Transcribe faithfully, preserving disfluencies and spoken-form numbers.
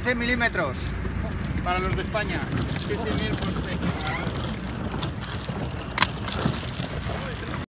quince milímetros. Para los de España. siete mil por